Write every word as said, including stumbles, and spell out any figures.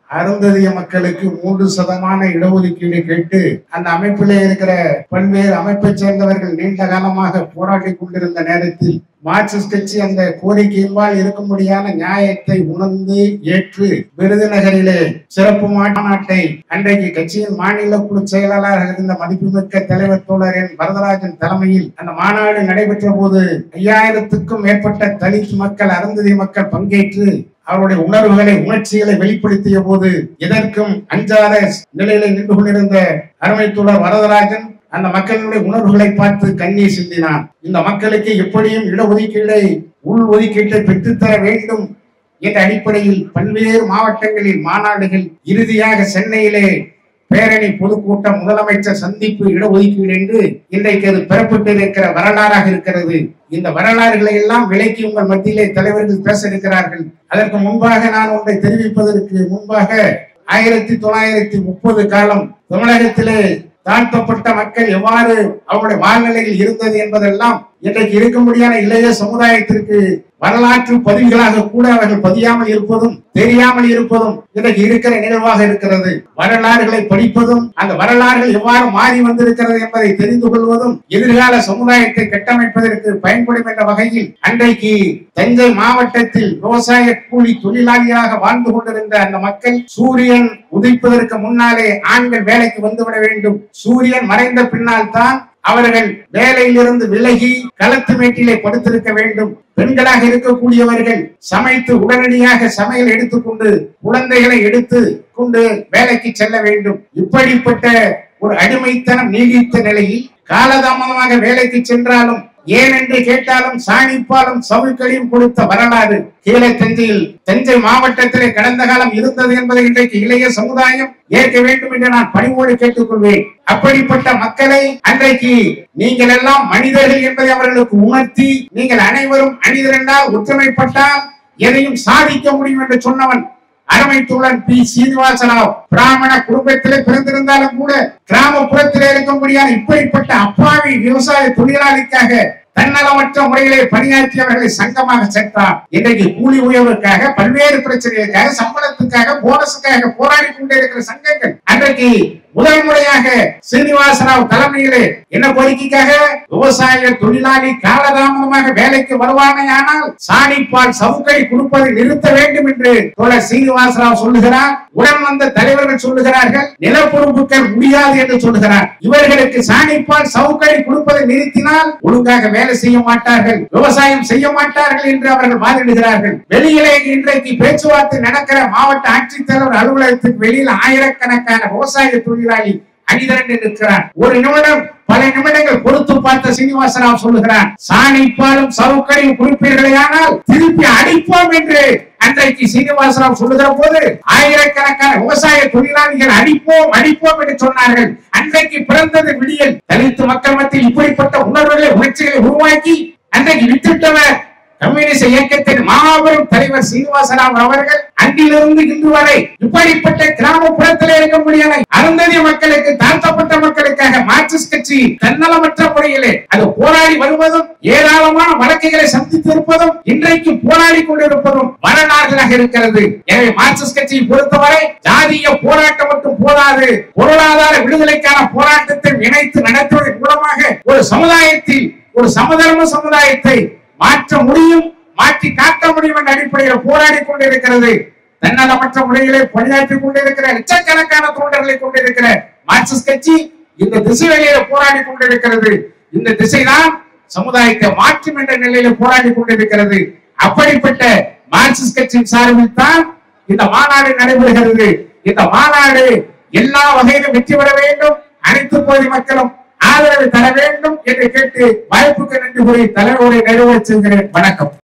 அருந்ததிய மக்களுக்கு மூன்று சதமான இடஒதுக்கீடு கேட்டு அந்த அமைப்பிலே இருக்கிற பல்வேறு அமைப்பை சேர்ந்தவர்கள் நீண்ட காலமாக போராடி கொண்டிருந்த நேரத்தில் மார்க்சிஸ்ட் கட்சி அந்த கோரிக்கையின்பால் இருக்கும்படியான நியாயத்தை உணர்ந்து ஏற்று விருதுநகரிலே சிறப்பு மாநாட்டை அன்றைக்கு கட்சியின் மாநில குழு செயலாளராக இருந்த மதிப்புமிக்க தலைவர் தோழர் என் வரதராஜன் தலைமையில் அந்த மாநாடு நடைபெற்ற போது ஐயாயிரத்துக்கும் மேற்பட்ட தலித் மக்கள் அருந்ததி மக்கள் பங்கேற்று அவருடைய உணர்வுகளை உணர்ச்சிகளை வெளிப்படுத்திய போது எதற்கும் அஞ்சாத நிலையில நின்று கொண்டிருந்த அருமை தோழர் வரதராஜன் அந்த மக்களுடைய உணர்வுகளை பார்த்து கண்ணீர் சிந்தினார். இந்த மக்களுக்கு எப்படியும் இடஒதுக்கீடை உள் ஒதுக்கீட்டை பெற்றுத்தர வேண்டும் என்ற அடிப்படையில் பல்வேறு மாவட்டங்களில் மாநாடுகள், இறுதியாக சென்னையிலே பேரணி, பொதுக்கூட்டம், முதலமைச்சர் சந்திப்பு, இடஒதுக்கீடு என்று இன்றைக்கு அது பெறப்பட்டு இருக்கிற வரலாறாக இருக்கிறது. இந்த வரலாறுகளை எல்லாம் விலைக்கு உங்கள் மத்தியிலே தலைவர்கள் பேச இருக்கிறார்கள். அதற்கு முன்பாக நான் ஒன்றை தெரிவிப்பதற்கு முன்பாக ஆயிரத்தி தொள்ளாயிரத்தி முப்பது காலம் தமிழகத்திலே தாழ்த்தப்பட்ட மக்கள் எவ்வாறு அவருடைய வாழ்நிலையில் இருந்தது என்பதெல்லாம் இன்றைக்கு இருக்கும்படியான இளைய சமுதாயத்திற்கு வரலாற்று பதிவுகளாக கூட அவர்கள் பதியாமல் இருப்பதும் தெரியாமல் இருப்பதும் இன்றைக்கு இருக்கிற நிகழ்வாக இருக்கிறது. வரலாறுகளை படிப்பதும் அந்த வரலாறுகள் எவ்வாறு மாறி வந்திருக்கிறது என்பதை தெரிந்து கொள்வதும் எதிர்கால சமுதாயத்தை கட்டமைப்பதற்கு பயன்படும் என்ற வகையில் அன்றைக்கு தஞ்சை மாவட்டத்தில் விவசாய கூலி தொழிலாளியாக வாழ்ந்து கொண்டிருந்த அந்த மக்கள் சூரியன் உதிப்பதற்கு முன்னாலே ஆண்கள் வேலைக்கு வந்துவிட வேண்டும், சூரியன் மறைந்த பின்னால் தான் அவர்கள் வேலையிலிருந்து விலகி களத்து மேட்டிலே படுத்திருக்க வேண்டும், பெண்களாக இருக்கக்கூடியவர்கள் சமைத்து உடனடியாக சமையல் எடுத்துக்கொண்டு குழந்தைகளை எடுத்து கொண்டு வேலைக்கு செல்ல வேண்டும். இப்படிப்பட்ட ஒரு அடிமைத்தனம் நீடித்த நிலையில் காலதாமதமாக வேலைக்கு சென்றாலும் ஏன் என்று கேட்டாலும் சாணிப்பாலும் சவுக்களையும் கொடுத்த வரலாறு கீழே தஞ்சையில் தஞ்சை மாவட்டத்திலே கடந்த காலம் இருந்தது என்பதை இன்றைக்கு இளைய சமுதாயம் ஏற்க வேண்டும் என்று நான் பணிவோடு கேட்டுக்கொள்வேன். அப்படிப்பட்ட மக்களை அன்றைக்கு நீங்கள் எல்லாம் மனிதர்கள் என்பதை அவர்களுக்கு உணர்த்தி, நீங்கள் அனைவரும் மனிதர் என்றால் ஒற்றுமைப்பட்டால் எதையும் சாதிக்க முடியும் என்று சொன்னவன் அருமை தோழன் பி சீனிவாசராவ். பிராமண குடும்பத்திலே பிறந்திருந்தாலும் கூட கிராமப்புறத்திலே இருக்கும்படியான இப்படிப்பட்ட அப்பாவி விவசாய தொழிலாளிக்காக தன்னலமற்ற முறையிலே பணியாற்றியவர்களை சங்கமாக சேர்த்தார். இன்றைக்கு கூலி உயர்வுக்காக, பல்வேறு பிரச்சனைகளுக்காக, சம்பளத்துக்காக, போனஸுக்காக போராடி கொண்டே இருக்கிற சங்கங்கள் அன்றைக்கு முதல் முறையாக சீனிவாசராவ் தலைமையிலே என்ன கோரிக்கைக்காக, விவசாய தொழிலாளி காலதாமதமாக வேலைக்கு வருவானே ஆனால் சாணிப்பால் சவுக்கை கொடுப்பதை நிறுத்த வேண்டும் என்று தோழர் சீனிவாசராவ் சொல்லுகிறார். உடன் வந்த தலைவர்கள் சொல்லுகிறார்கள், நிலப்பொறுப்புகள் முடியாது என்று சொல்லுகிறார். இவர்களுக்கு சாணிப்பால் சவுக்கை கொடுப்பதை நிறுத்தினால் ஒழுங்காக வேலை செய்ய மாட்டார்கள், விவசாயம் செய்ய மாட்டார்கள் என்று அவர்கள் வாதிடுகிறார்கள். வெளியிலே இன்றைக்கு பேச்சுவார்த்தை நடக்கிற மாவட்ட ஆட்சித்தலைவர் அலுவலகத்துக்கு வெளியில் ஆயிரக்கணக்கான விவசாய தொழிலாளி அணிதிரண்டு இருக்கிறார். ஒரு நிமிடம் பல நிமிடங்கள் பொறுத்து பார்த்த சீனிவாசராவ் சொல்லுகிறார், சாணிப்பாலும் சவுக்கரையும் குறிப்பீர்களே ஆனால் திருப்பி அடிப்போம் என்று அன்றைக்கு சீனிவாசராவ் சொல்லுகிற போது ஆயிரக்கணக்கான விவசாய தொழிலாளிகள் அடிப்போம் அடிப்போம் என்று சொன்னார்கள். அன்றைக்கு பிறந்தது விடியல். தலித்து மக்கள் மத்தியில் இப்படிப்பட்ட உணர்வுகளை, உணர்ச்சிகளை உருவாக்கி அன்றைக்கு வித்திட்டவர் கம்யூனிஸ்ட் இயக்கத்தின் மாபெரும் தலைவர் சீனிவாசராவ் அவர்கள் அன்றிலிருந்து இன்று வரை இப்படிப்பட்ட கிராமப்புறத்தில் இருக்க முடியாத அருந்ததி மக்களுக்கு, தாழ்த்தப்பட்ட மக்களுக்காக மார்க்சிஸ்ட் கட்சி தன்னலமற்ற முறையிலே அது போராடி வருவதும், ஏராளமான வழக்குகளை சந்தித்திருப்பதும், இன்றைக்கு போராடி கொண்டிருப்பதும் வரலாறுகளாக இருக்கிறது. எனவே மார்க்சிஸ்ட் கட்சியை பொறுத்தவரை ஜாதிய போராட்டம் மட்டும் போதாது, பொருளாதார விடுதலைக்கான போராட்டத்தை இணைத்து நடத்துவதன் மூலமாக ஒரு சமுதாயத்தில் ஒரு சமதர்ம சமுதாயத்தை மாற்ற முடியும், மாற்றி காட்ட முடியும் என்ற அடிப்படையில் போராடி கொண்டிருக்கிறது. தன்னலமற்ற முறையிலே பணியாற்றிக் கொண்டிருக்கிற லட்சக்கணக்கான தொண்டர்களை கொண்டிருக்கிற மார்க்சிஸ்ட் கட்சி இந்த திசையிலே போராடி கொண்டிருக்கிறது. இந்த திசைதான் சமுதாயத்தை மாற்றும் என்ற நிலையில போராடி கொண்டிருக்கிறது. அப்படிப்பட்ட மார்க்சிஸ்ட் கட்சியின் சார்பில் தான் இந்த மாநாடு நடைபெறுகிறது. இந்த மாநாடு எல்லா வகையிலும் வெற்றி பெற வேண்டும், அனைத்து பகுதி மக்களும் ஆதரவு தர வேண்டும் என்று கேட்டு வாய்ப்புக்கு நன்றி கூறி தலைவரை நிறைவேற்றுகிறேன். வணக்கம்.